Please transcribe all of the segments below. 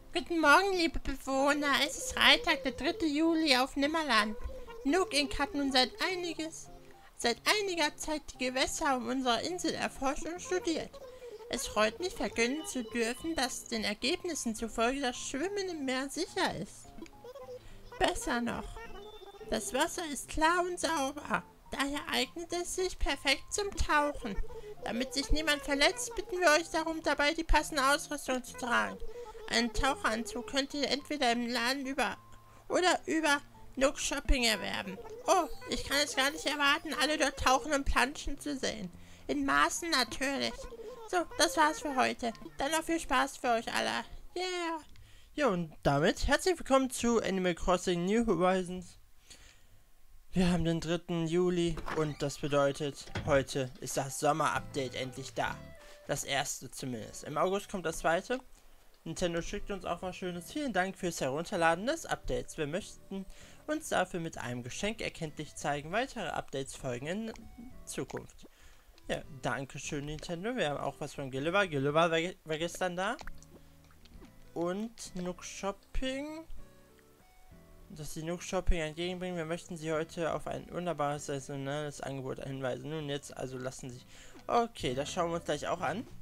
Guten Morgen, liebe Bewohner. Es ist Freitag, der 3. Juli auf Nimmerland. Nook Inc. hat nun seit einiger Zeit die Gewässer um unsere Insel erforscht und studiert. Es freut mich, verkünden zu dürfen, dass den Ergebnissen zufolge das Schwimmen im Meer sicher ist. Besser noch, das Wasser ist klar und sauber. Daher eignet es sich perfekt zum Tauchen. Damit sich niemand verletzt, bitten wir euch darum, dabei die passende Ausrüstung zu tragen. Einen Taucheranzug könnt ihr entweder im Laden über Nook Shopping erwerben. Oh, ich kann es gar nicht erwarten, alle dort tauchen und planschen zu sehen. In Maßen natürlich. So, das war's für heute. Dann noch viel Spaß für euch alle. Yeah! Ja, und damit herzlich willkommen zu Animal Crossing New Horizons. Wir haben den 3. Juli und das bedeutet, heute ist das Sommer-Update endlich da. Das erste zumindest. Im August kommt das zweite. Nintendo schickt uns auch was Schönes. Vielen Dank fürs Herunterladen des Updates. Wir möchten uns dafür mit einem Geschenk erkenntlich zeigen. Weitere Updates folgen in Zukunft. Ja, danke schön Nintendo. Wir haben auch was von Gulliver. Gulliver war gestern da. Und Nook Shopping. Dass die Nook Shopping entgegenbringen. Wir möchten Sie heute auf ein wunderbares saisonales Angebot hinweisen. Nun jetzt, also lassen Sie. Okay, das schauen wir uns gleich auch an.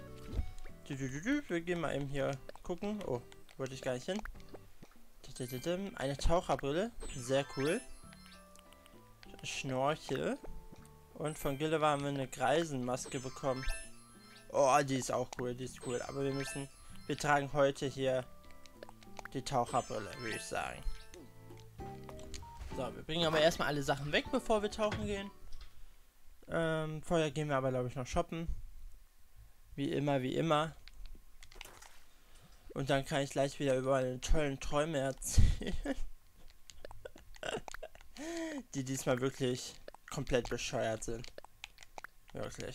Wir gehen mal eben hier gucken. Oh, wollte ich gar nicht hin. Eine Taucherbrille. Sehr cool. Schnorchel. Und von Gulliver haben wir eine Greisenmaske bekommen. Oh, die ist auch cool. Die ist cool. Aber wir tragen heute hier die Taucherbrille, würde ich sagen. So, wir bringen aber erstmal alle Sachen weg, bevor wir tauchen gehen. Vorher gehen wir aber, glaube ich, noch shoppen. Wie immer. Und dann kann ich gleich wieder über meine tollen Träume erzählen. Die diesmal wirklich komplett bescheuert sind. Wirklich.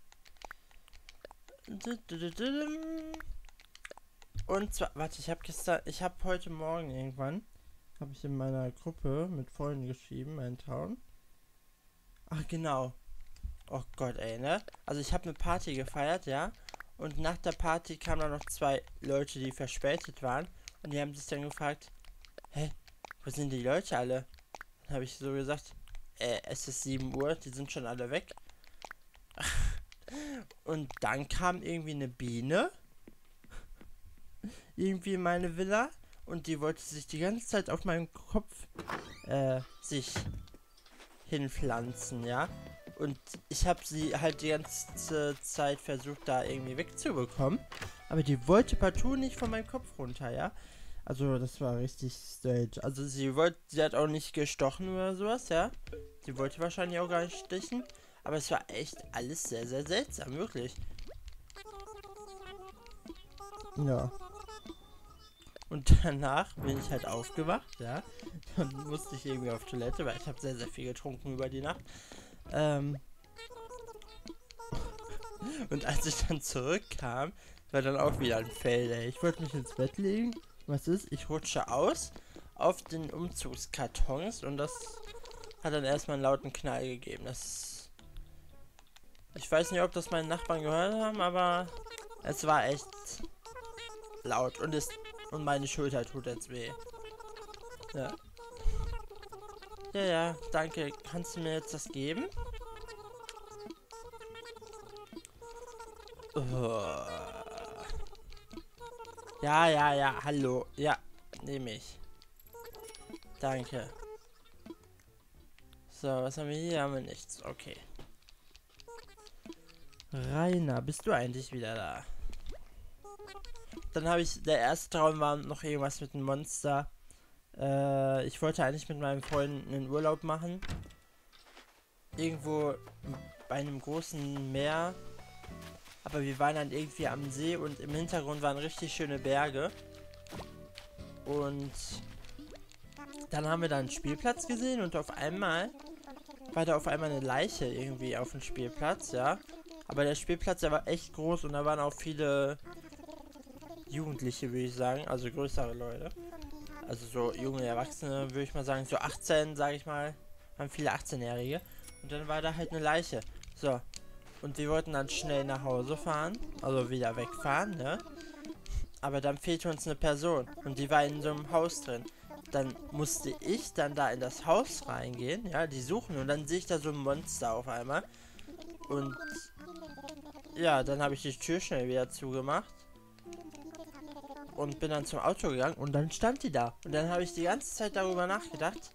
Und zwar, warte, ich habe heute Morgen irgendwann, habe ich in meiner Gruppe mit Freunden geschrieben, einen Traum. Ach genau. Oh Gott, ey, ne? Also ich habe eine Party gefeiert, ja. Und nach der Party kamen dann noch 2 Leute, die verspätet waren. Und die haben sich dann gefragt, hä, wo sind die Leute alle? Dann habe ich so gesagt, es ist 7 Uhr, die sind schon alle weg. Und dann kam irgendwie eine Biene. Irgendwie in meine Villa. Und die wollte sich die ganze Zeit auf meinem Kopf sich hinpflanzen, ja. Und ich habe sie halt die ganze Zeit versucht, da irgendwie wegzubekommen. Aber die wollte partout nicht von meinem Kopf runter, ja. Also das war richtig strange. Also sie hat auch nicht gestochen oder sowas, ja. Sie wollte wahrscheinlich auch gar nicht stechen. Aber es war echt alles sehr, sehr seltsam, wirklich. Ja. Und danach bin ich halt aufgewacht, ja. Dann musste ich irgendwie auf Toilette, weil ich habe sehr, sehr viel getrunken über die Nacht. Und als ich dann zurückkam, war dann auch wieder ein Fail, ey. Ich wollte mich ins Bett legen. Was ist? Ich rutsche aus auf den Umzugskartons und das hat dann erstmal einen lauten Knall gegeben. Ich weiß nicht, ob das meine Nachbarn gehört haben, aber es war echt laut und meine Schulter tut jetzt weh. Ja. Ja, danke. Kannst du mir jetzt das geben? Oh. Ja, hallo. Ja, nehme ich. Danke. So, was haben wir hier? Haben wir nichts. Okay. Rainer, bist du eigentlich wieder da? Dann der erste Traum war noch irgendwas mit einem Monster. Ich wollte eigentlich mit meinem Freund einen Urlaub machen. Irgendwo bei einem großen Meer. Aber wir waren dann irgendwie am See und im Hintergrund waren richtig schöne Berge. Und dann haben wir da einen Spielplatz gesehen und auf einmal war da eine Leiche irgendwie auf dem Spielplatz, ja. Aber der Spielplatz, der war echt groß und da waren auch viele Jugendliche, würde ich sagen, also größere Leute. Also so junge Erwachsene, würde ich mal sagen, so 18, sage ich mal, waren viele 18-Jährige. Und dann war da halt eine Leiche. So, und wir wollten dann schnell nach Hause fahren, also wieder wegfahren, ne? Aber dann fehlte uns eine Person und die war in so einem Haus drin. Dann musste ich dann da in das Haus reingehen, ja, die suchen und dann sehe ich da so ein Monster auf einmal. Und ja, dann habe ich die Tür schnell wieder zugemacht und bin dann zum Auto gegangen und dann stand die da. Und dann habe ich die ganze Zeit darüber nachgedacht,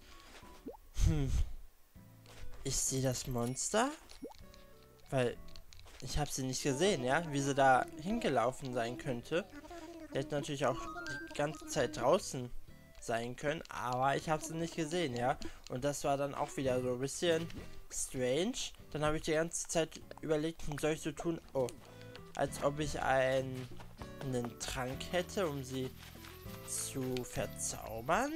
ich sehe das Monster, weil ich habe sie nicht gesehen, ja, wie sie da hingelaufen sein könnte. Die hätte natürlich auch die ganze Zeit draußen sein können, aber ich habe sie nicht gesehen, ja. Und das war dann auch wieder so ein bisschen strange. Dann habe ich die ganze Zeit überlegt, soll ich so tun, als ob ich einen Trank hätte, um sie zu verzaubern.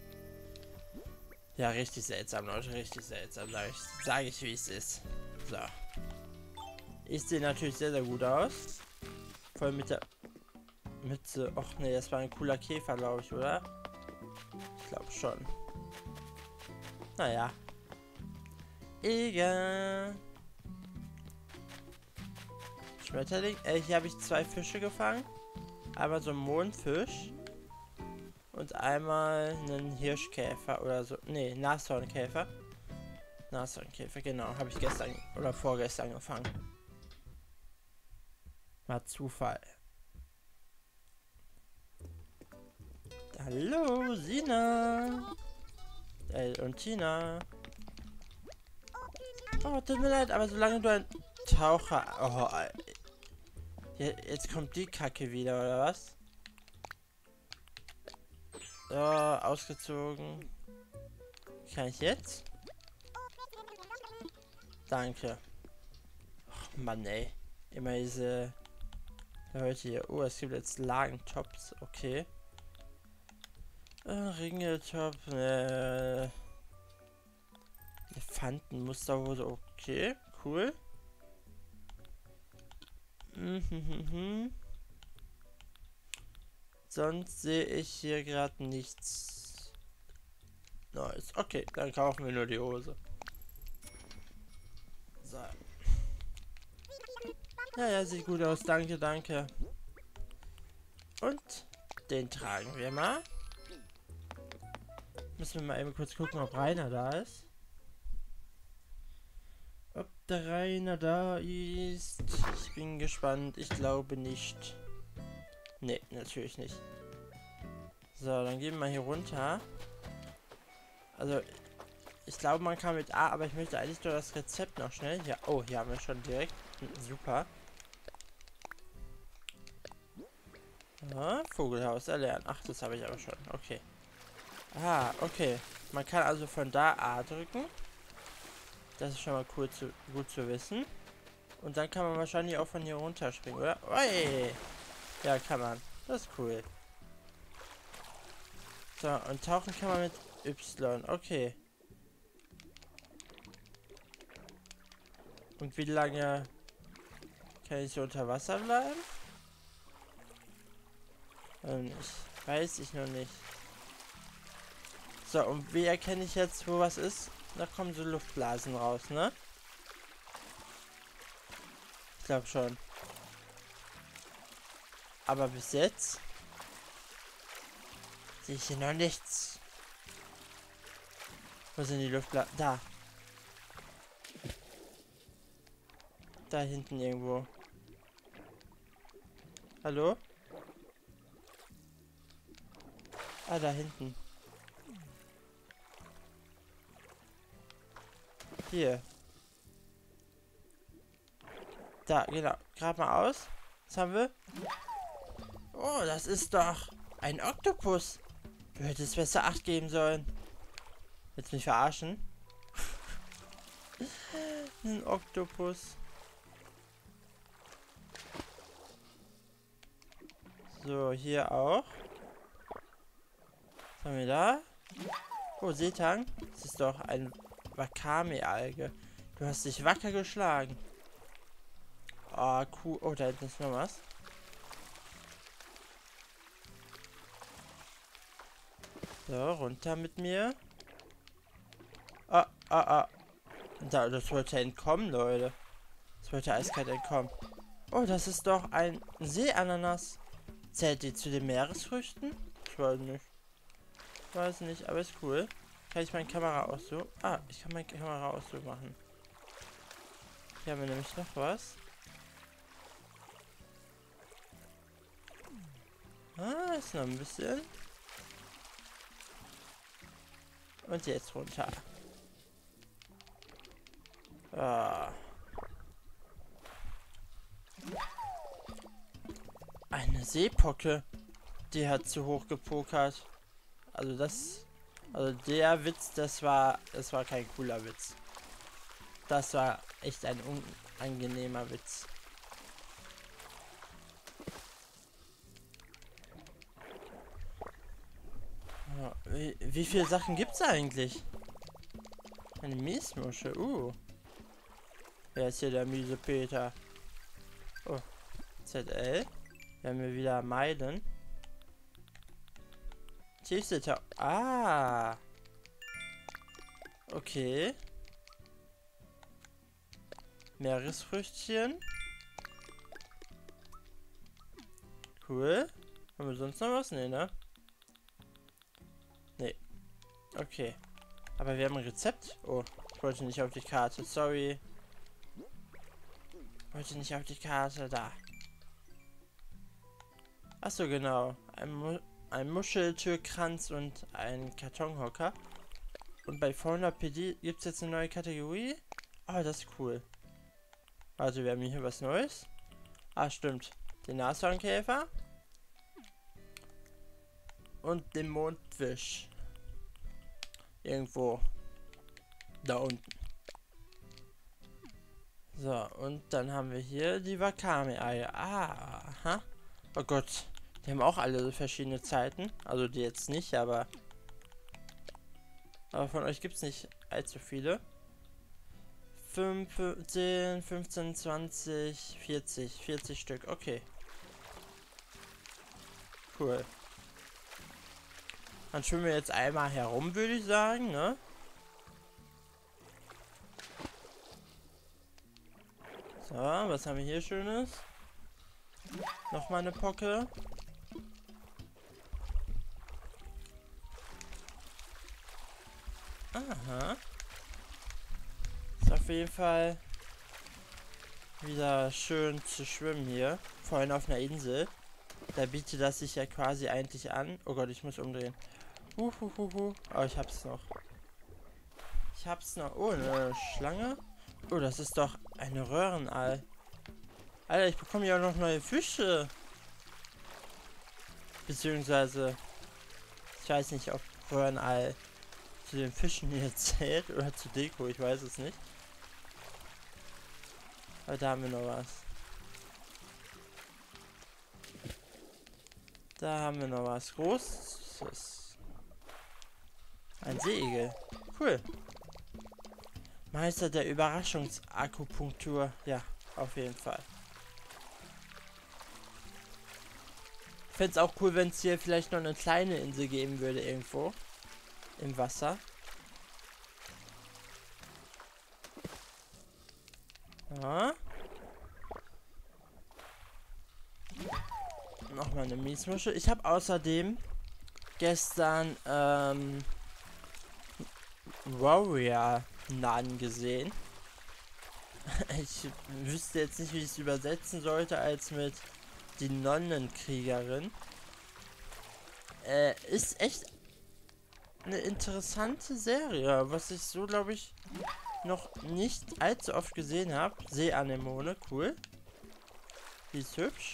Ja, richtig seltsam, Leute, richtig seltsam, sage ich wie es ist. So. Ich sehe natürlich sehr, sehr gut aus. Voll mit der Mütze. Och nee, das war ein cooler Käfer, glaube ich, oder? Ich glaube schon. Naja. Egal. Schmetterling. Hier habe ich 2 Fische gefangen. Einmal so einen Mondfisch. Und einmal einen Hirschkäfer oder so. Nee, Nashornkäfer. Nashornkäfer, genau. Habe ich gestern oder vorgestern gefangen. War Zufall. Hallo, Sina. Und Tina. Oh, tut mir leid, aber solange du ein Taucher... jetzt kommt die Kacke wieder, oder was? So, ausgezogen. Kann ich jetzt? Danke. Och, Mann, ey. Immer diese Leute hier. Oh, es gibt jetzt Lagentops. Okay. Ringeltop. Elefantenmusterhose. Okay, cool. Sonst sehe ich hier gerade nichts Neues. Okay, dann kaufen wir nur die Hose. So. Ja, sieht gut aus. Danke, danke. Und den tragen wir mal. Müssen wir mal eben kurz gucken, ob Rainer da ist. Ob der Rainer da ist. Ich bin gespannt. Ich glaube nicht. Nee, natürlich nicht. So, dann gehen wir mal hier runter. Also, ich glaube, man kann mit A, aber ich möchte eigentlich nur das Rezept noch schnell. Ja, oh, hier haben wir schon direkt. Super. Ja, Vogelhaus erlernen. Ach, das habe ich aber schon. Okay. Ah, okay. Man kann also von da A drücken. Das ist schon mal cool gut zu wissen. Und dann kann man wahrscheinlich auch von hier runterspringen, oder? Oi! Ja, kann man. Das ist cool. So, und tauchen kann man mit Y. Okay. Und wie lange kann ich so unter Wasser bleiben? Ich weiß ich noch nicht. So, und wie erkenne ich jetzt, wo was ist? Da kommen so Luftblasen raus, ne? Ich glaube schon. Aber bis jetzt sehe ich hier noch nichts. Wo sind die Luftblasen? Da. Da hinten irgendwo. Hallo? Ah, da hinten. Hier. Da, genau. Grab mal aus. Was haben wir? Oh, das ist doch ein Oktopus. Du hättest besser Acht geben sollen. Willst du mich verarschen? Ein Oktopus. So, hier auch. Was haben wir da? Oh, Seetang. Das ist doch ein Wakame-Alge. Du hast dich wacker geschlagen. Ah, cool. Oh, da hinten ist noch was. So, runter mit mir. Das wollte entkommen, Leute. Das wollte eiskalt entkommen. Oh, das ist doch ein Seeananas. Zählt die zu den Meeresfrüchten? Ich weiß nicht. Weiß nicht, aber ist cool. Kann ich meine Kamera auch so? Ah, ich kann meine Kamera auch so machen. Hier haben wir nämlich noch was. Ah, ist noch ein bisschen. Und jetzt runter. Ah. Eine Seepocke. Die hat zu hoch gepokert. Also der Witz, das war kein cooler Witz. Das war echt ein unangenehmer Witz. Ja, wie viele Sachen gibt's eigentlich? Eine Miesmuschel, Wer ist hier der miese Peter? Oh, ZL. Wir haben hier wieder Meilen. Tiefseetau. Ah. Okay. Meeresfrüchtchen. Cool. Haben wir sonst noch was? Nee, ne? Nee. Okay. Aber wir haben ein Rezept. Oh, ich wollte nicht auf die Karte. Sorry. Wollte nicht auf die Karte. Da. Achso, genau. Ein Muscheltürkranz und ein Kartonhocker. Und bei Fauna PD gibt es jetzt eine neue Kategorie. Oh, das ist cool. Also, wir haben hier was Neues. Ah, stimmt. Den Nashornkäfer. Und den Mondfisch. Irgendwo. Da unten. So, und dann haben wir hier die Wakame-Eier. Aha. Oh Gott. Die haben auch alle verschiedene Zeiten. Also die jetzt nicht, aber von euch gibt es nicht allzu viele. 5, 10, 15, 20, 40. 40 Stück. Okay. Cool. Dann schwimmen wir jetzt einmal herum, würde ich sagen, ne? So, was haben wir hier Schönes? Nochmal eine Pocke. Aha. Ist auf jeden Fall wieder schön zu schwimmen hier. Vor allem auf einer Insel. Da bietet das sich ja quasi eigentlich an. Oh Gott, ich muss umdrehen. Oh, ich hab's noch. Oh, eine Schlange. Oh, das ist doch eine Röhrenei. Alter, ich bekomme ja auch noch neue Fische. Beziehungsweise, ich weiß nicht, ob Röhrenei zu den Fischen hier zählt oder zu Deko, ich weiß es nicht. Aber da haben wir noch was. Da haben wir noch was Großes. Ein Seeigel. Cool. Meister der Überraschungsakupunktur. Ja, auf jeden Fall. Ich fände es auch cool, wenn es hier vielleicht noch eine kleine Insel geben würde irgendwo. Im Wasser. Ja. Nochmal eine Miesmuschel. Ich habe außerdem gestern Warrior-Namen gesehen. Ich wüsste jetzt nicht, wie ich es übersetzen sollte, als mit die Nonnenkriegerin. Ist echt eine interessante Serie, was ich so, glaube ich, noch nicht allzu oft gesehen habe. Seeanemone, cool. Die ist hübsch.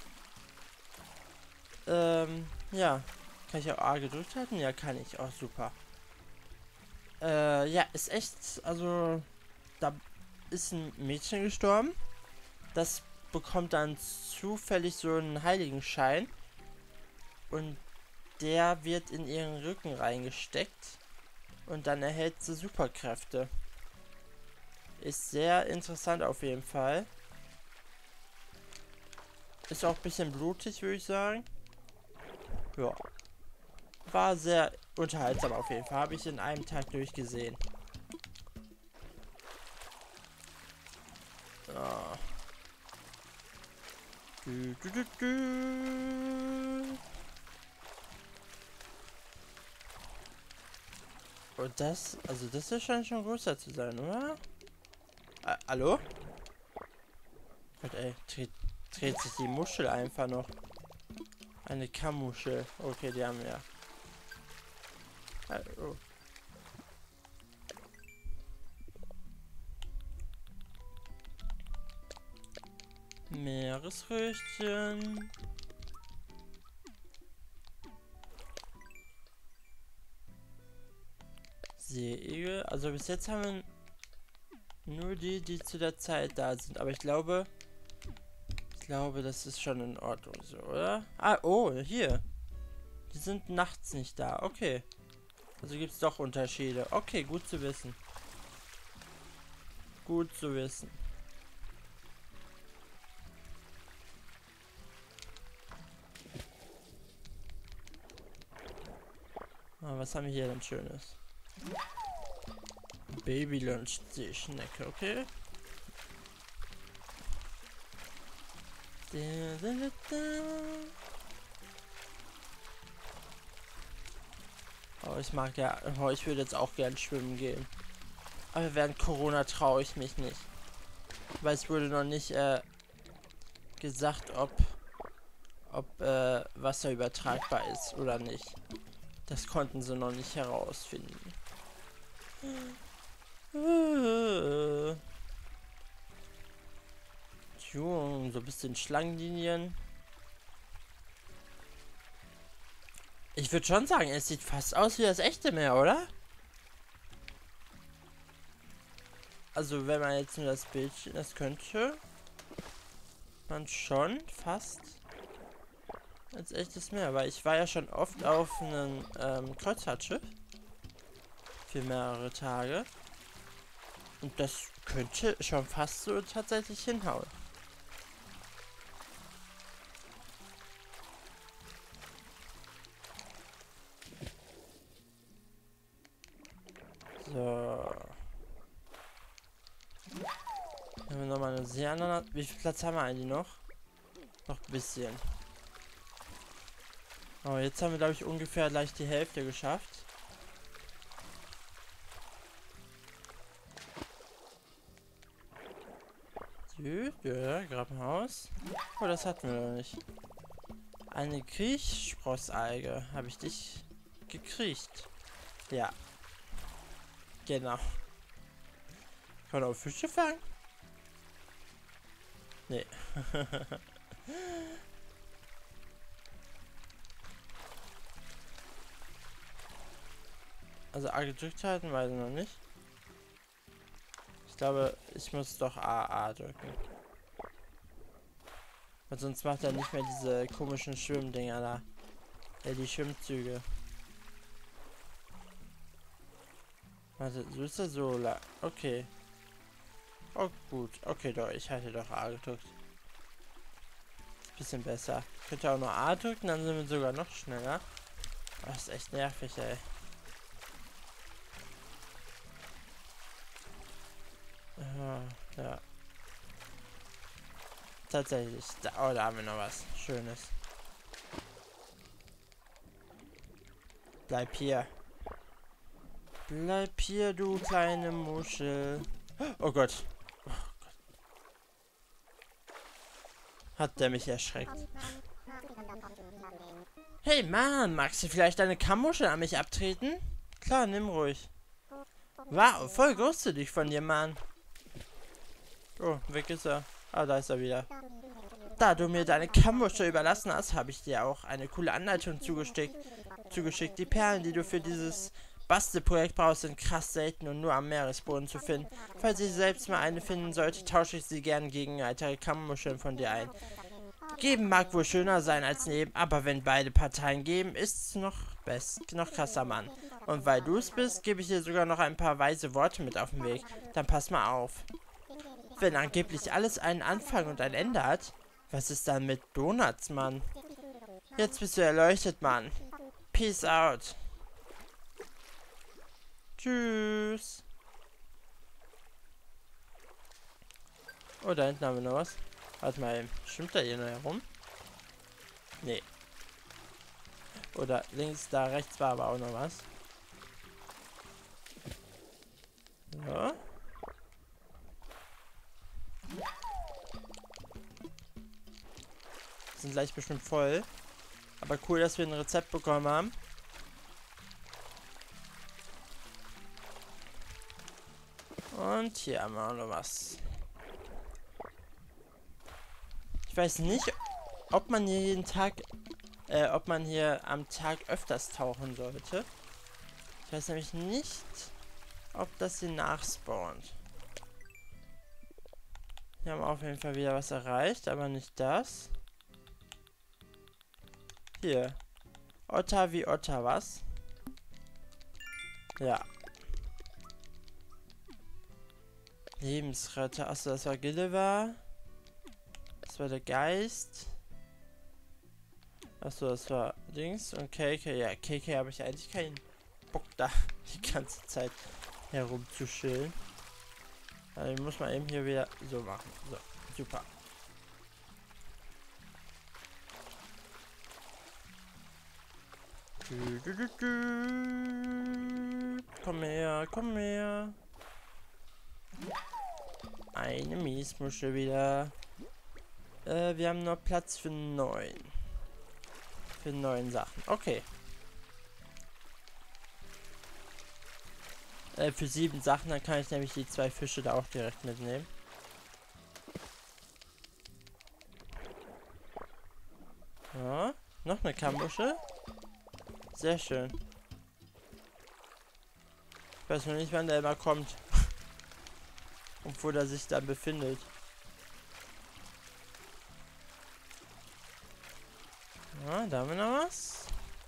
Ja. Kann ich auch A gedrückt halten? Ja, kann ich. Auch super. Ja, ist echt, also, da ist ein Mädchen gestorben. Das bekommt dann zufällig so einen Heiligenschein. Und der wird in ihren Rücken reingesteckt. Und dann erhält sie Superkräfte. Ist sehr interessant auf jeden Fall. Ist auch ein bisschen blutig, würde ich sagen. Ja. War sehr unterhaltsam auf jeden Fall. Habe ich in einem Tag durchgesehen. Ja. Und das, also das scheint schon größer zu sein, oder? Hallo? Gott, ey, dreht sich die Muschel einfach noch. Eine Kammuschel. Okay, die haben wir. Oh. Meeresfrüchtchen. Seeigel. Also bis jetzt haben wir nur die zu der Zeit da sind. Aber ich glaube, das ist schon in Ordnung so, oder? Ah, oh, hier. Die sind nachts nicht da. Okay. Also gibt es doch Unterschiede. Okay, gut zu wissen. Gut zu wissen. Ah, was haben wir hier denn Schönes? Baby Lunch Seeschnecke, okay. Oh, ich mag ja. Oh, ich würde jetzt auch gern schwimmen gehen. Aber während Corona traue ich mich nicht. Weil es wurde noch nicht gesagt, ob Wasser übertragbar ist oder nicht. Das konnten sie noch nicht herausfinden. Junge, so ein bisschen Schlangenlinien. Ich würde schon sagen, es sieht fast aus wie das echte Meer, oder? Also wenn man jetzt nur das Bildchen, das könnte man schon fast als echtes Meer, weil ich war ja schon oft auf einem Kreuzfahrtschiff für mehrere Tage und das könnte schon fast so tatsächlich hinhauen. So. Haben wir nochmal eine Seeananas. Wie viel Platz haben wir eigentlich noch? Noch ein bisschen. Aber jetzt haben wir, glaube ich, ungefähr gleich die Hälfte geschafft. Ja, Grabenhaus. Oh, das hatten wir noch nicht. Eine Kriechsprossalge. Habe ich dich gekriegt? Ja. Genau. Kann man auch Fische fangen? Nee. Also A gedrückt halten, weiß ich noch nicht. Ich glaube, ich muss doch A drücken. Weil sonst macht er nicht mehr diese komischen Schwimmdinger da. Ja, die Schwimmzüge. Warte, so ist er so lang. Okay. Oh gut. Okay, doch, ich hatte doch A gedrückt. Bisschen besser. Könnt ihr auch nur A drücken, dann sind wir sogar noch schneller. Oh, das ist echt nervig, ey. Ja. Tatsächlich. Da haben wir noch was Schönes. Bleib hier. Bleib hier, du kleine Muschel. Oh Gott. Oh Gott. Hat der mich erschreckt. Hey Mann, magst du vielleicht eine Kammuschel an mich abtreten? Klar, nimm ruhig. Wow, voll großzügig von dir, Mann. Oh, weg ist er. Ah, da ist er wieder. Da du mir deine Kammuschel überlassen hast, habe ich dir auch eine coole Anleitung zugeschickt. Die Perlen, die du für dieses Bastelprojekt brauchst, sind krass selten und nur am Meeresboden zu finden. Falls ich selbst mal eine finden sollte, tausche ich sie gern gegen weitere Kammuscheln von dir ein. Geben mag wohl schöner sein als nehmen, aber wenn beide Parteien geben, ist es noch krasser, Mann. Und weil du es bist, gebe ich dir sogar noch ein paar weise Worte mit auf den Weg. Dann pass mal auf. Wenn angeblich alles einen Anfang und ein Ende hat, was ist dann mit Donuts, Mann? Jetzt bist du erleuchtet, Mann. Peace out. Tschüss. Oh, da hinten haben wir noch was. Warte mal, schwimmt da hier noch herum? Nee. Oder links, da rechts war aber auch noch was. sind gleich bestimmt voll. Aber cool, dass wir ein Rezept bekommen haben. Und hier haben wir auch noch was. Ich weiß nicht, ob man hier jeden Tag, ob man hier am Tag öfters tauchen sollte. Ich weiß nämlich nicht, ob das hier nachspawnt. Wir haben auf jeden Fall wieder was erreicht, aber nicht das. Hier. Otter wie Otter, was? Ja. Lebensretter. Achso, das war Gilliver. Das war der Geist. Achso, das war Dings. Und KK. Ja, KK habe ich eigentlich keinen Bock da die ganze Zeit herumzuschillen. Also ich muss mal eben hier wieder so machen. So, super. Komm her, komm her. Eine Miesmuschel wieder. Wir haben noch Platz für 9. Für 9 Sachen. Okay. Für 7 Sachen, dann kann ich nämlich die 2 Fische da auch direkt mitnehmen. Ja, noch eine Kammuschel. Sehr schön. Ich weiß noch nicht, wann der immer kommt. Und wo der sich dann befindet. Ja, da haben wir noch was.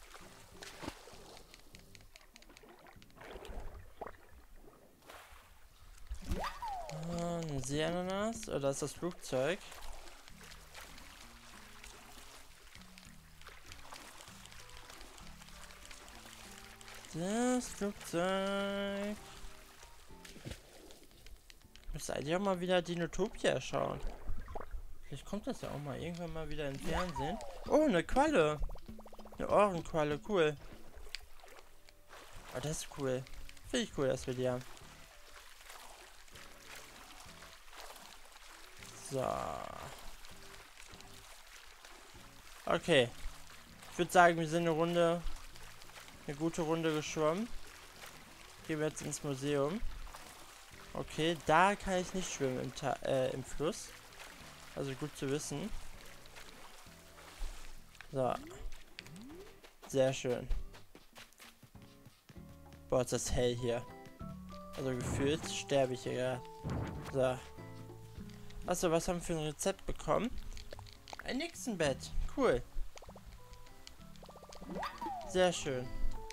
Eine Seeananas. Oder ist das Flugzeug? Das Flugzeug. Ich muss eigentlich auch mal wieder Dinotopia schauen. Vielleicht kommt das ja auch mal irgendwann mal wieder im Fernsehen. Oh, eine Qualle. Eine Ohrenqualle, cool. Oh, das ist cool. Finde ich cool, dass wir die haben. So. Okay. Ich würde sagen, wir sind eine gute Runde geschwommen. Gehen wir jetzt ins Museum. Okay, da kann ich nicht schwimmen im Fluss. Also gut zu wissen. So. Sehr schön. Boah, ist das hell hier. Also gefühlt sterbe ich hier gerade. So. Achso, was haben wir für ein Rezept bekommen? Ein Nixenbett. Cool. Sehr schön.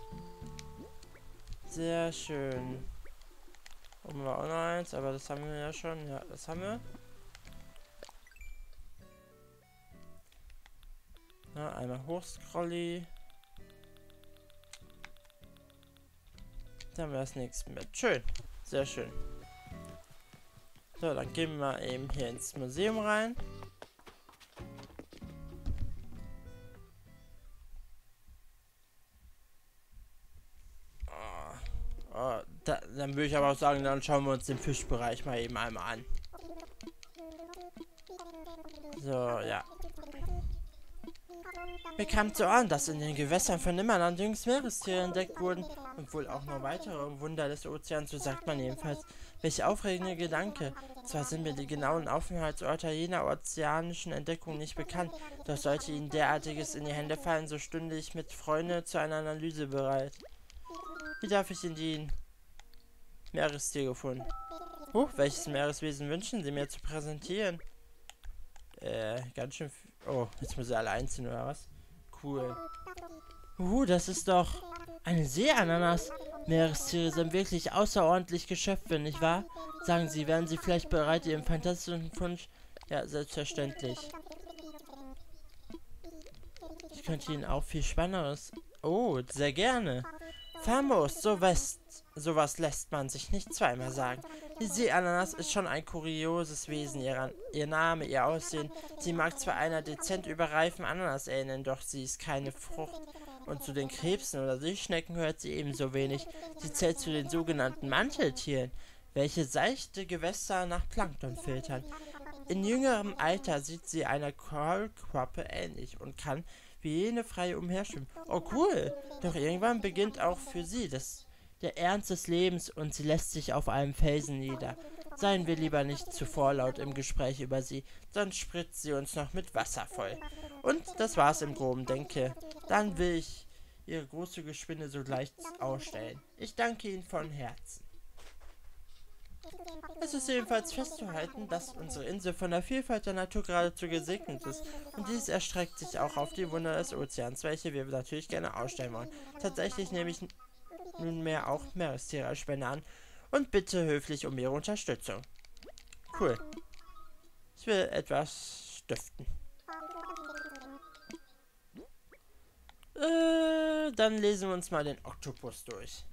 Sehr schön. Oben war auch noch eins, aber das haben wir ja schon. Ja, das haben wir. Na, einmal hochscrolli. Dann haben wir das nächste mit. Schön. Sehr schön. So, dann gehen wir eben hier ins Museum rein. Dann würde ich aber auch sagen, dann schauen wir uns den Fischbereich mal eben einmal an. So, ja. Mir kam so an, dass in den Gewässern von Nimmerland jüngst Meerestiere entdeckt wurden und wohl auch noch weitere Wunder des Ozeans, so sagt man jedenfalls. Welch aufregende Gedanke. Zwar sind mir die genauen Aufenthaltsorte jener ozeanischen Entdeckung nicht bekannt, doch sollte Ihnen derartiges in die Hände fallen, so stünde ich mit Freude zu einer Analyse bereit. Wie darf ich Ihnen dienen? Meerestier gefunden. Welches Meereswesen wünschen Sie mir zu präsentieren? Ganz schön. Oh, jetzt muss er alle einzeln oder was? Cool. Das ist doch eine Seeananas. Meerestiere sind wirklich außerordentlich Geschöpfe, nicht wahr? Sagen Sie, wären Sie vielleicht bereit, Ihren fantastischen Wunsch? Ja, selbstverständlich. Ich könnte Ihnen auch viel Spannenderes. Oh, sehr gerne. Famos, sowas lässt man sich nicht zweimal sagen. Die Seeananas ist schon ein kurioses Wesen. Ihr Name, ihr Aussehen. Sie mag zwar einer dezent überreifen Ananas ähneln, doch sie ist keine Frucht. Und zu den Krebsen oder Seeschnecken gehört sie ebenso wenig. Sie zählt zu den sogenannten Manteltieren, welche seichte Gewässer nach Plankton filtern. In jüngerem Alter sieht sie einer Kaulquappe ähnlich und kann wie jene frei umherschwimmen. Oh cool! Doch irgendwann beginnt auch für sie der Ernst des Lebens und sie lässt sich auf einem Felsen nieder. Seien wir lieber nicht zu vorlaut im Gespräch über sie, sonst spritzt sie uns noch mit Wasser voll. Und das war's im Groben, denke. Dann will ich ihre große Spinne sogleich ausstellen. Ich danke Ihnen von Herzen. Es ist jedenfalls festzuhalten, dass unsere Insel von der Vielfalt der Natur geradezu gesegnet ist. Und dies erstreckt sich auch auf die Wunder des Ozeans, welche wir natürlich gerne ausstellen wollen. Tatsächlich nehme ich nunmehr auch Meerestiere als Spende an und bitte höflich um ihre Unterstützung. Cool. Ich will etwas stiften. Dann lesen wir uns mal den Oktopus durch.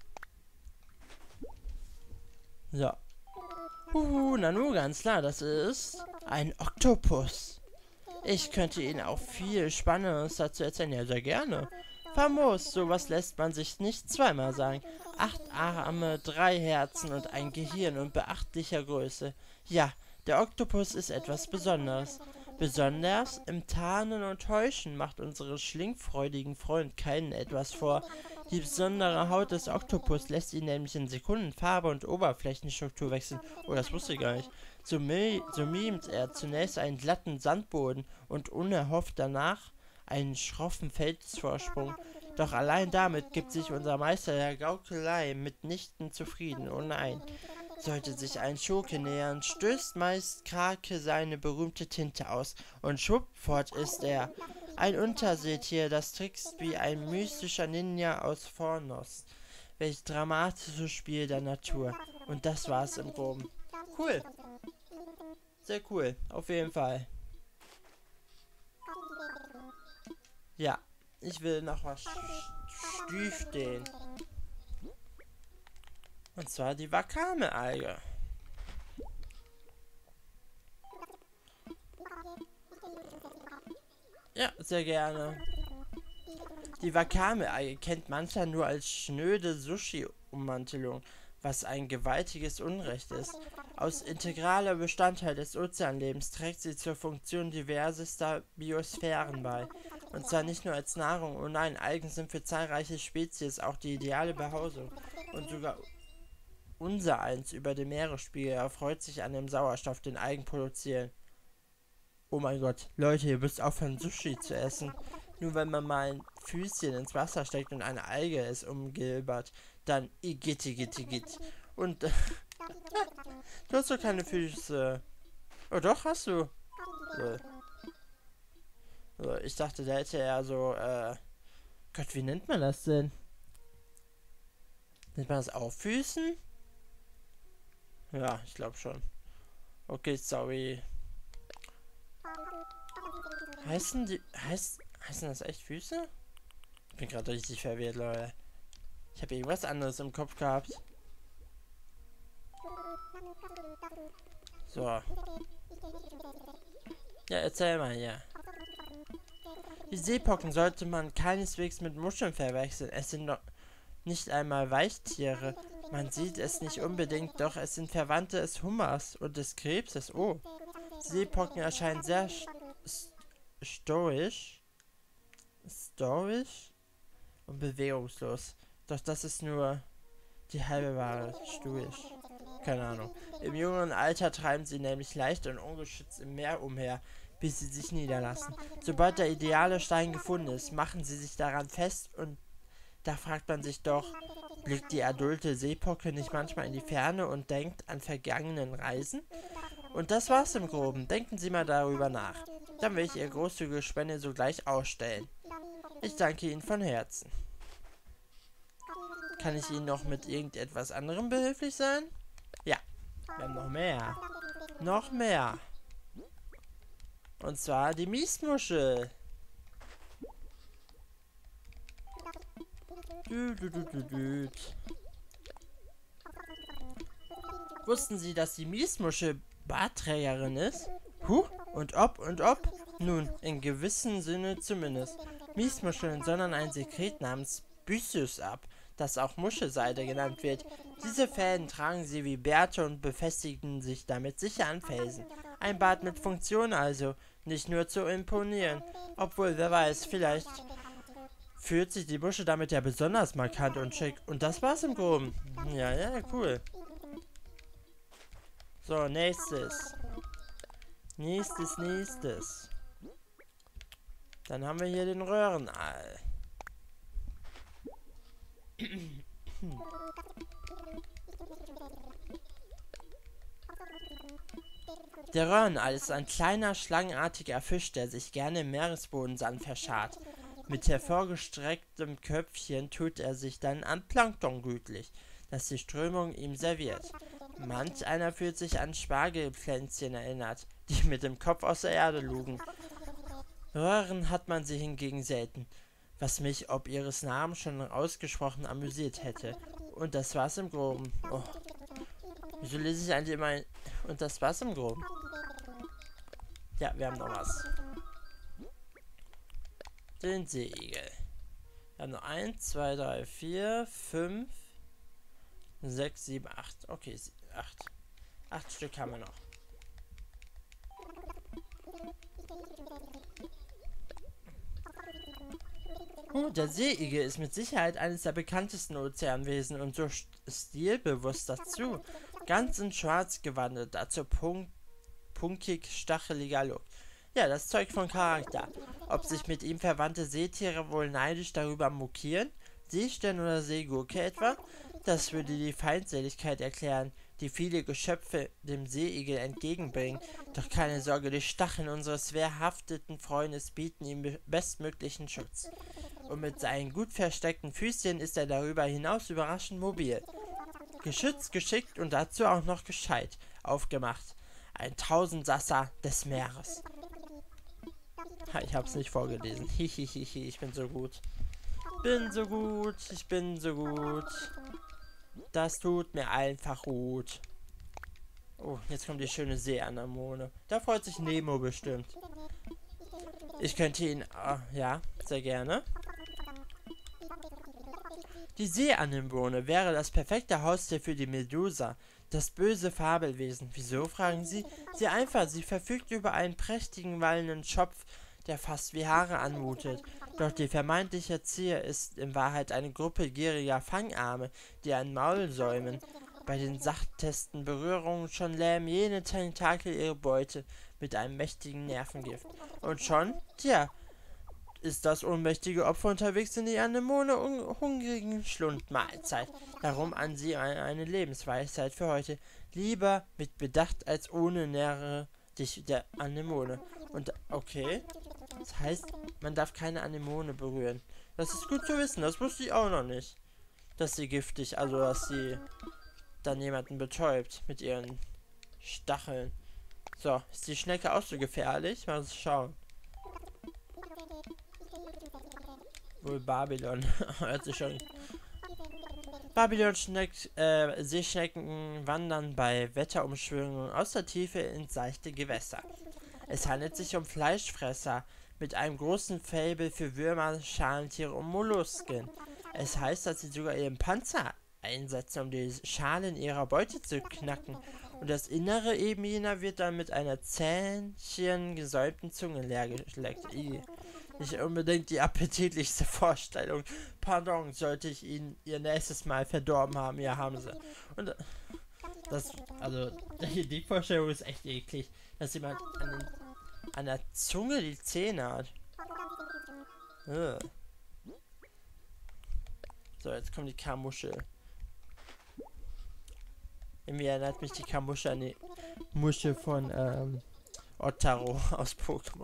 So. Nanu, ganz klar, das ist ein Oktopus. Ich könnte Ihnen auch viel Spannendes dazu erzählen, ja, sehr gerne. Famos, sowas lässt man sich nicht zweimal sagen. 8 Arme, 3 Herzen und ein Gehirn und beachtlicher Größe. Ja, der Oktopus ist etwas Besonderes. Besonders im Tarnen und Täuschen macht unsere schlingfreudigen Freund keinen etwas vor. Die besondere Haut des Oktopus lässt ihn nämlich in Sekunden Farbe und Oberflächenstruktur wechseln. Oh, das wusste ich gar nicht. So mimt er zunächst einen glatten Sandboden und unerhofft danach einen schroffen Felsvorsprung. Doch allein damit gibt sich unser Meister der Gaukelei mitnichten zufrieden. Oh nein. Sollte sich ein Schurke nähern, stößt meist Krake seine berühmte Tinte aus und schwupp, fort ist er. Ein Unterseetier, das trickst wie ein mystischer Ninja aus Fornos. Welch dramatisches Spiel der Natur. Und das war's im Groben. Cool. Sehr cool, auf jeden Fall. Ja, ich will noch was stehen. Und zwar die Wakame-Alge. Ja, sehr gerne. Die Wakame-Alge kennt mancher nur als schnöde Sushi-Ummantelung, was ein gewaltiges Unrecht ist. Aus integraler Bestandteil des Ozeanlebens trägt sie zur Funktion diversester Biosphären bei. Und zwar nicht nur als Nahrung, oh nein, Algen sind für zahlreiche Spezies auch die ideale Behausung. Und sogar unsereins über dem Meeresspiegel erfreut sich an dem Sauerstoff, den Algen produzieren. Oh mein Gott, Leute, ihr müsst aufhören, Sushi zu essen. Nur wenn man mal ein Füßchen ins Wasser steckt und eine Alge es umgilbert, dann igitt. Und du hast doch keine Füße. Oh doch, hast du. Ich dachte, der hätte ja so, Gott, wie nennt man das denn? Nennt man das auch Füßen? Ja, ich glaube schon. Okay, sorry. Heißen das echt Füße? Ich bin gerade richtig verwirrt, Leute. Ich habe irgendwas anderes im Kopf gehabt. So. Ja, erzähl mal hier. Die Seepocken sollte man keineswegs mit Muscheln verwechseln. Es sind noch nicht einmal Weichtiere. Man sieht es nicht unbedingt, doch es sind Verwandte des Hummers und des Krebses. Oh. Seepocken erscheinen sehr stoisch und bewegungslos. Doch das ist nur die halbe Ware. Stoisch. Keine Ahnung. Im jüngeren Alter treiben sie nämlich leicht und ungeschützt im Meer umher, bis sie sich niederlassen. Sobald der ideale Stein gefunden ist, machen sie sich daran fest und da fragt man sich doch, blickt die adulte Seepocke nicht manchmal in die Ferne und denkt an vergangenen Reisen? Und das war's im Groben. Denken Sie mal darüber nach. Dann will ich Ihr großzügige Spende sogleich ausstellen. Ich danke Ihnen von Herzen. Kann ich Ihnen noch mit irgendetwas anderem behilflich sein? Ja, wir haben noch mehr. Noch mehr. Und zwar die Miesmuschel. Wussten Sie, dass die Miesmuschel Bartträgerin ist? Und ob? Nun, in gewissem Sinne zumindest. Miesmuscheln sondern ein Sekret namens Byssus ab, das auch Muschelseide genannt wird. Diese Fäden tragen sie wie Bärte und befestigen sich damit sicher an Felsen. Ein Bad mit Funktion also, nicht nur zu imponieren. Obwohl, wer weiß, vielleicht fühlt sich die Muschel damit ja besonders markant und schick. Und das war's im Groben. Ja, cool. So, nächstes. Nächstes. Dann haben wir hier den Röhrenaal. Der Röhrenaal ist ein kleiner, schlangenartiger Fisch, der sich gerne im Meeresbodensand verscharrt. Mit hervorgestrecktem Köpfchen tut er sich dann an Plankton gütlich, das die Strömung ihm serviert. Manch einer fühlt sich an Spargelpflänzchen erinnert, die mit dem Kopf aus der Erde lugen. Röhren hat man sie hingegen selten, was mich ob ihres Namens schon ausgesprochen amüsiert hätte. Und das war's im Groben. Oh. Wieso lese ich eigentlich immer und das war's im Groben? Ja, wir haben noch was. Den Seeigel. Wir haben noch 1, 2, 3, 4, 5, 6, 7, 8. Okay, 8. 8 Stück haben wir noch. Oh, der Seeigel ist mit Sicherheit eines der bekanntesten Ozeanwesen und so stilbewusst dazu. Ganz in schwarz gewandelt, dazu punkig-stacheliger Look. Ja, das zeugt von Charakter. Ob sich mit ihm verwandte Seetiere wohl neidisch darüber mokieren? Seestern oder Seegurke etwa? Das würde die Feindseligkeit erklären, die viele Geschöpfe dem Seeigel entgegenbringen. Doch keine Sorge, die Stacheln unseres wehrhafteten Freundes bieten ihm bestmöglichen Schutz. Und mit seinen gut versteckten Füßchen ist er darüber hinaus überraschend mobil. Geschützt, geschickt und dazu auch noch gescheit aufgemacht. Ein Tausendsasser des Meeres. Ich hab's nicht vorgelesen. Hihihihi, ich bin so gut. Ich bin so gut. Das tut mir einfach gut. Oh, jetzt kommt die schöne Seeanemone. Da freut sich Nemo bestimmt. Ich könnte ihn... ja, sehr gerne. Die Seeanemone wäre das perfekte Haustier für die Medusa, das böse Fabelwesen. Wieso, fragen Sie? Sehr einfach, sie verfügt über einen prächtigen wallenden Schopf, der fast wie Haare anmutet. Doch die vermeintliche Erzieher ist in Wahrheit eine Gruppe gieriger Fangarme, die ein Maul säumen. Bei den sachtesten Berührungen schon lähmen jene Tentakel ihre Beute mit einem mächtigen Nervengift. Und schon, tja, ist das ohnmächtige Opfer unterwegs in die Anemone hungrigen Schlundmahlzeit. Darum an Sie eine Lebensweisheit für heute. Lieber mit Bedacht als ohne nähere dich der Anemone. Und okay, das heißt, man darf keine Anemone berühren. Das ist gut zu wissen, das wusste ich auch noch nicht. Dass sie giftig, also dass sie dann jemanden betäubt mit ihren Stacheln. So, ist die Schnecke auch so gefährlich? Mal schauen. Wohl Babylon. Hört sich schon. Seeschnecken wandern bei Wetterumschwüngen aus der Tiefe ins seichte Gewässer. Es handelt sich um Fleischfresser mit einem großen Faible für Würmer, Schalentiere und Mollusken. Es heißt, dass sie sogar ihren Panzer einsetzen, um die Schalen ihrer Beute zu knacken. Und das Innere eben jener wird dann mit einer Zähnchen gesäumten Zunge leer geschleckt. Nicht unbedingt die appetitlichste Vorstellung. Pardon, sollte ich Ihnen Ihr nächstes Mal verdorben haben. Ja, haben Sie. Und das, also, die Vorstellung ist echt eklig, dass jemand an der Zunge die Zähne hat. So, jetzt kommt die Karmuschel. Irgendwie erinnert mich die Karmuschel an die Muschel von Ottaro aus Pokémon.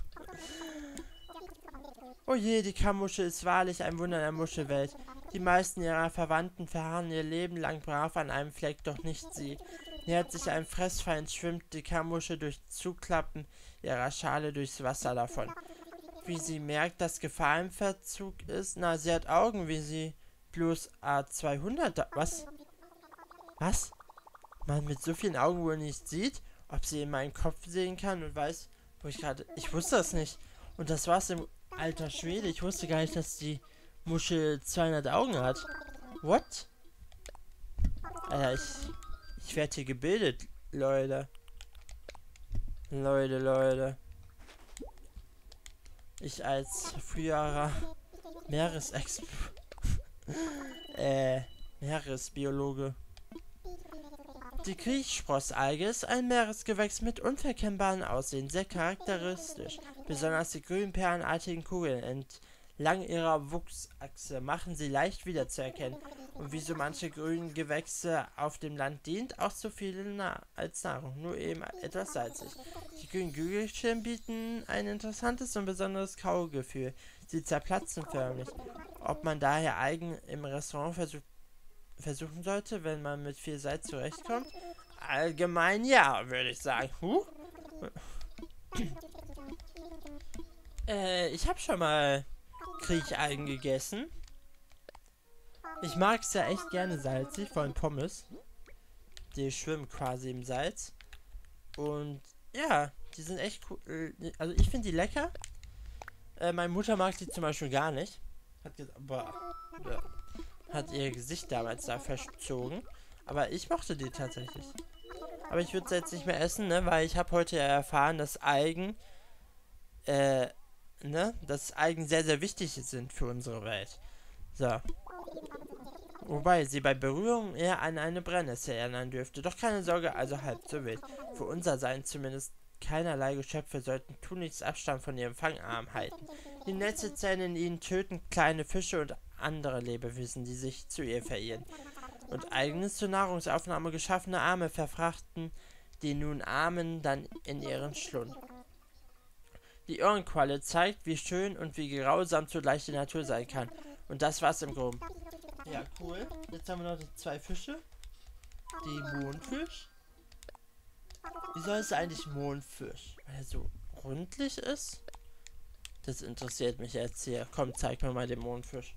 Oh je, die Karmuschel ist wahrlich ein Wunder der Muschelwelt. Die meisten ihrer Verwandten verharren ihr Leben lang brav an einem Fleck, doch nicht sie. Nähert sich ein Fressfeind, schwimmt die Karmuschel durch Zuklappen ihrer Schale durchs Wasser davon. Wie sie merkt, dass Gefahr im Verzug ist? Na, sie hat Augen, wie sie bloß A200... Was? Was? Man mit so vielen Augen wohl nicht sieht? Ob sie in meinen Kopf sehen kann und weiß, wo ich gerade... Ich wusste das nicht. Und das war's im... Alter Schwede, ich wusste gar nicht, dass die Muschel 200 Augen hat. What? Alter, ich werde hier gebildet, Leute. Leute. Ich als früherer Meeresbiologe. Die Kriechsprossalge ist ein Meeresgewächs mit unverkennbarem Aussehen, sehr charakteristisch. Besonders die grünperlenartigen Kugeln entlang ihrer Wuchsachse machen sie leicht wiederzuerkennen. Und wie so manche grünen Gewächse auf dem Land dient auch so viele als Nahrung, nur eben etwas salzig. Die grünen Kügelchen bieten ein interessantes und besonderes Kaugefühl. Sie zerplatzen förmlich. Ob man daher Algen im Restaurant versuchen sollte, wenn man mit viel Salz zurechtkommt? Allgemein ja, würde ich sagen. Ich habe schon mal Kriechalgen gegessen. Ich mag es ja echt gerne salzig, vor allem Pommes. Die schwimmen quasi im Salz. Und ja, die sind echt cool. Also ich finde die lecker. Meine Mutter mag die zum Beispiel gar nicht. Hat ihr Gesicht damals da verzogen. Aber ich mochte die tatsächlich. Aber ich würde es jetzt nicht mehr essen, ne? Weil ich habe heute ja erfahren, dass Algen, dass Algen sehr, sehr wichtig sind für unsere Welt. So. Wobei sie bei Berührung eher an eine Brennnessel erinnern dürfte. Doch keine Sorge, also halb so wild. Für unser Sein zumindest. Keinerlei Geschöpfe sollten tunlichst Abstand von ihrem Fangarm halten. Die Netzezähne in ihnen töten kleine Fische und andere Lebewesen, die sich zu ihr verirren. Und eigenes zur Nahrungsaufnahme geschaffene Arme verfrachten die nun Armen dann in ihren Schlund. Die Ohrenqualle zeigt, wie schön und wie grausam zugleich die Natur sein kann. Und das war's im Groben. Ja, cool. Jetzt haben wir noch die 2 Fische. Die Mondfisch. Wieso ist eigentlich Mondfisch? Weil er so rundlich ist? Das interessiert mich jetzt hier. Komm, zeig mir mal den Mondfisch.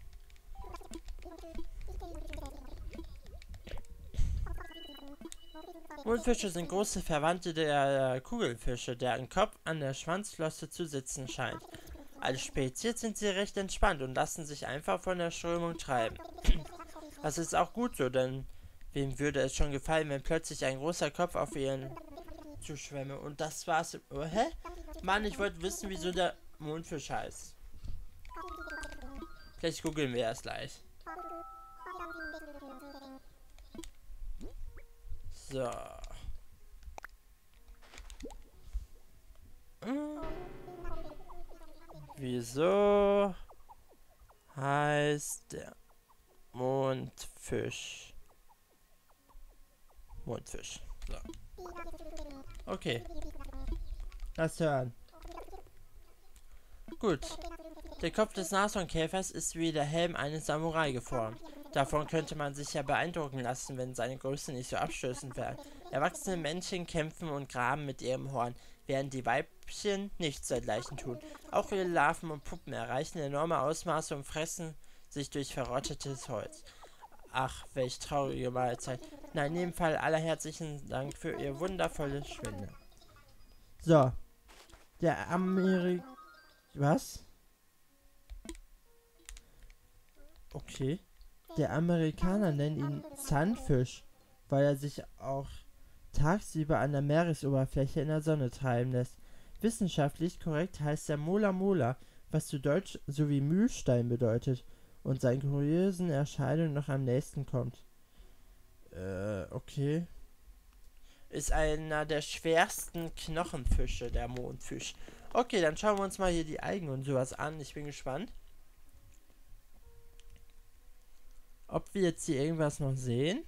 Mondfische sind große Verwandte der Kugelfische, deren Kopf an der Schwanzflosse zu sitzen scheint. Als Spezies sind sie recht entspannt und lassen sich einfach von der Strömung treiben. Das ist auch gut so, denn wem würde es schon gefallen, wenn plötzlich ein großer Kopf auf ihren zuschwämme? Und das war's. Oh, hä? Mann, ich wollte wissen, wieso der Mondfisch heißt. Vielleicht googeln wir das gleich. So. Wieso heißt der Mondfisch? Mondfisch. So. Okay. Lass hören. Gut. Der Kopf des Nashornkäfers ist wie der Helm eines Samurai geformt. Davon könnte man sich ja beeindrucken lassen, wenn seine Größe nicht so abstößend wäre. Erwachsene Männchen kämpfen und graben mit ihrem Horn, während die Weibchen nichts dergleichen tun. Auch ihre Larven und Puppen erreichen enorme Ausmaße und fressen sich durch verrottetes Holz. Ach, welch traurige Mahlzeit. Na, in jedem Fall allerherzlichen Dank für ihr wundervolles Schwinde. So. Der Was? Okay. Der Amerikaner nennt ihn Sunfish, weil er sich auch tagsüber an der Meeresoberfläche in der Sonne treiben lässt. Wissenschaftlich korrekt heißt er Mola Mola, was zu Deutsch so wie Mühlstein bedeutet und seinen kuriösen Erscheinungen noch am nächsten kommt. Okay. Ist einer der schwersten Knochenfische, der Mondfisch. Okay, dann schauen wir uns mal hier die Algen und sowas an. Ich bin gespannt. Ob wir jetzt hier irgendwas noch sehen.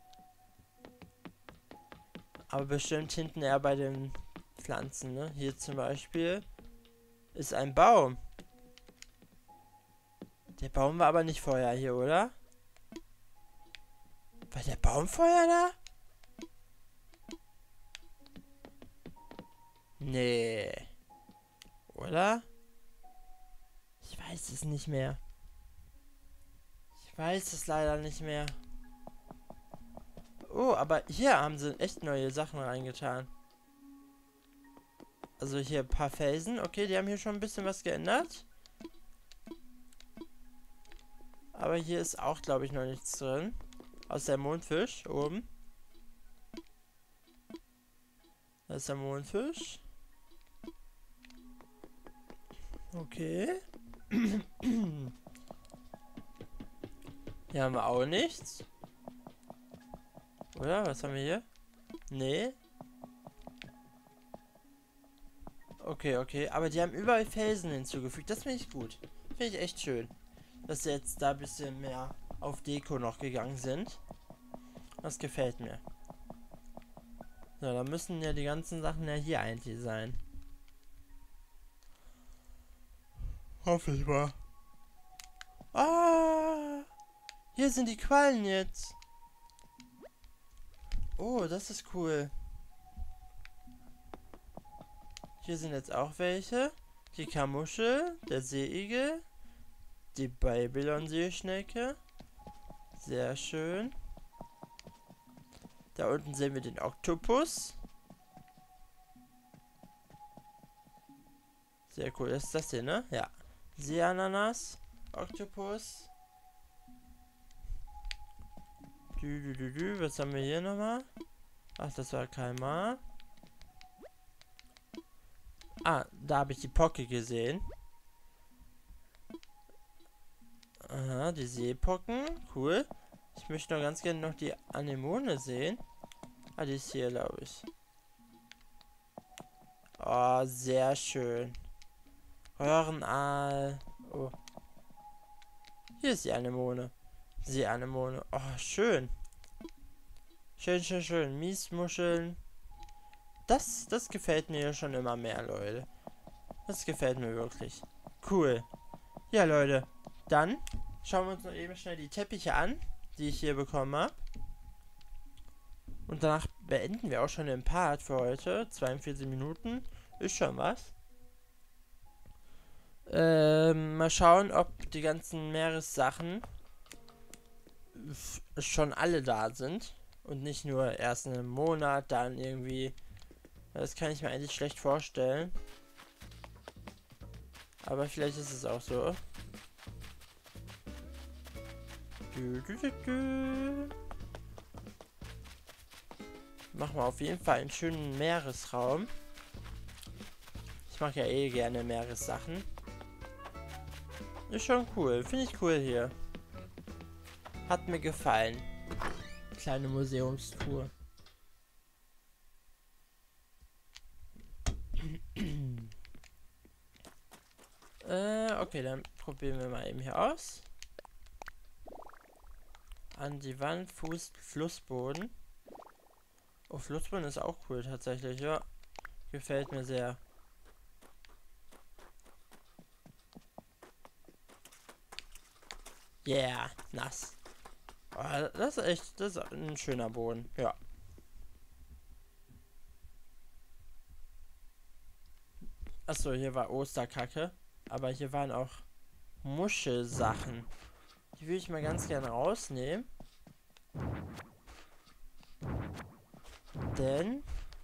Aber bestimmt hinten eher bei den Pflanzen, ne? Hier zum Beispiel ist ein Baum. Der Baum war aber nicht vorher hier, oder? War der Baum vorher da? Nee. Oder? Ich weiß es nicht mehr. Ich weiß es leider nicht mehr. Oh, aber hier haben sie echt neue Sachen reingetan. Also hier ein paar Felsen. Okay, die haben hier schon ein bisschen was geändert. Aber hier ist auch, glaube ich, noch nichts drin. Aus der Mondfisch oben. Da ist der Mondfisch. Okay. Hier haben wir auch nichts. Oder? Was haben wir hier? Nee. Okay, okay. Aber die haben überall Felsen hinzugefügt. Das finde ich gut. Finde ich echt schön. Dass sie jetzt da ein bisschen mehr auf Deko noch gegangen sind. Das gefällt mir. So, da müssen ja die ganzen Sachen ja hier eigentlich sein. Hoffe ich mal. Ah! Hier sind die Quallen jetzt. Oh, das ist cool. Hier sind jetzt auch welche. Die Kamuschel, der Seeigel, die Babylon-Seeschnecke. Sehr schön. Da unten sehen wir den Oktopus. Sehr cool. Das ist das hier, ne? Ja. Seeananas, Oktopus. Was haben wir hier nochmal? Ach, das war Kalmar. Ah, da habe ich die Pocke gesehen. Aha, die Seepocken. Cool. Ich möchte noch ganz gerne noch die Anemone sehen. Ah, die ist hier, glaube ich. Oh, sehr schön. Röhrenaal. Oh. Hier ist die Anemone. Seeanemone. Oh, schön. Schön, schön, schön. Miesmuscheln. Das gefällt mir schon immer mehr, Leute. Das gefällt mir wirklich. Cool. Ja, Leute. Dann schauen wir uns noch eben schnell die Teppiche an, die ich hier bekommen habe. Und danach beenden wir auch schon den Part für heute. 42 Minuten. Ist schon was. Mal schauen, ob die ganzen Meeressachen schon alle da sind. Und nicht nur erst in einem Monat, dann irgendwie. Das kann ich mir eigentlich schlecht vorstellen. Aber vielleicht ist es auch so. Machen wir auf jeden Fall einen schönen Meeresraum. Ich mache ja eh gerne Meeressachen. Ist schon cool. Finde ich cool hier. Hat mir gefallen. Kleine Museumstour. Okay, dann probieren wir mal eben hier aus. An die Wand, Flussboden. Oh, Flussboden ist auch cool tatsächlich, ja. Gefällt mir sehr. Yeah, nass. Oh, das ist ein schöner Boden, ja. Achso, hier war Osterkacke. Aber hier waren auch Muschelsachen. Die will ich mal ganz gerne rausnehmen. Denn...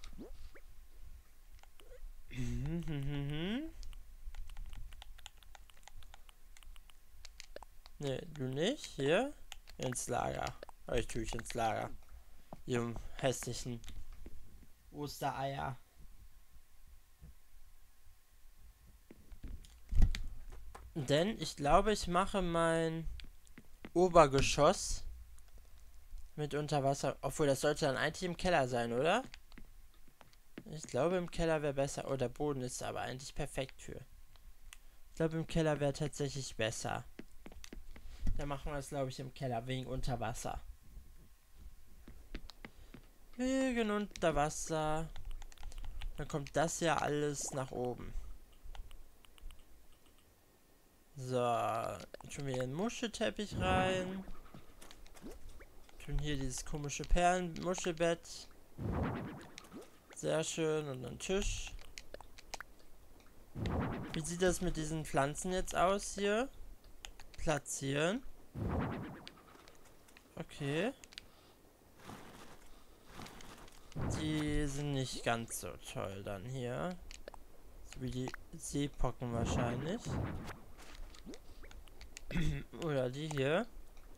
Ne, du nicht. Hier. Ins Lager. Ich tue ich ins Lager. Ihr hässlichen Ostereier. Denn ich glaube, ich mache mein Obergeschoss mit Unterwasser. Obwohl, das sollte dann eigentlich im Keller sein, oder? Ich glaube, im Keller wäre besser. Oh, der Boden ist aber eigentlich perfekt für. Ich glaube, im Keller wäre tatsächlich besser. Dann machen wir es, glaube ich, im Keller wegen Unterwasser. Wegen Unterwasser. Dann kommt das ja alles nach oben. So, tun wir hier einen Muschelteppich rein. Tun hier dieses komische Perlenmuschelbett. Sehr schön. Und einen Tisch. Wie sieht das mit diesen Pflanzen jetzt aus hier? Platzieren. Okay. Die sind nicht ganz so toll dann hier. So wie die Seepocken wahrscheinlich. Oder die hier.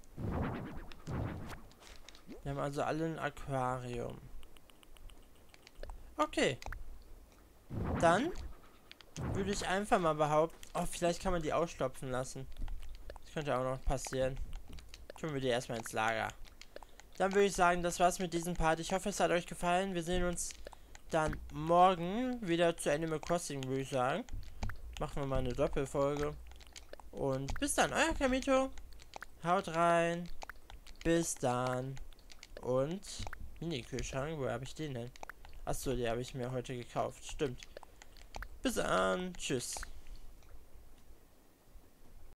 Wir haben also alle ein Aquarium. Okay. Dann würde ich einfach mal behaupten. Oh, vielleicht kann man die ausstopfen lassen. Das könnte auch noch passieren. Tun wir die erstmal ins Lager. Dann würde ich sagen, das war's mit diesem Part. Ich hoffe, es hat euch gefallen. Wir sehen uns dann morgen wieder zu Animal Crossing, würde ich sagen. Machen wir mal eine Doppelfolge. Und bis dann, euer Kamito. Haut rein. Bis dann. Und Mini-Kühlschrank, wo habe ich den denn? Achso, die habe ich mir heute gekauft. Stimmt. Bis dann. Tschüss.